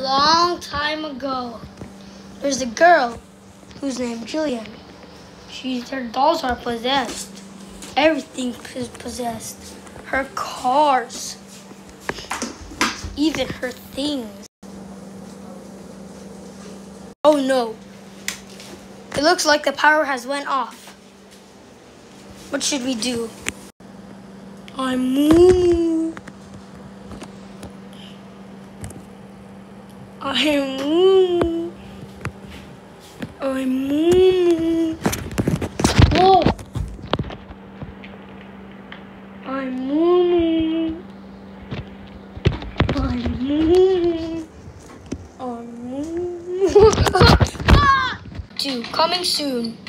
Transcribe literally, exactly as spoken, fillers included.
long time ago, there's a girl who's named Jillian. She, her dolls are possessed. Everything is possessed. Her cars, even her things. Oh no. It looks like the power has went off. What should we do? I'm moomoo. I'm moomoo. I'm moomoo. Whoa. I'm moomoo. I'm moomoo. I'm moomoo. Two, coming soon.